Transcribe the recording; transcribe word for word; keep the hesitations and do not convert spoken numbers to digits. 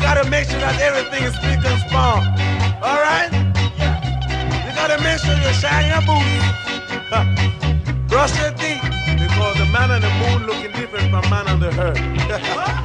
gotta make sure that everything is spick and span. All right? You gotta make sure you shine your boots. Brush your teeth, because the man on the moon looking different from man on the earth.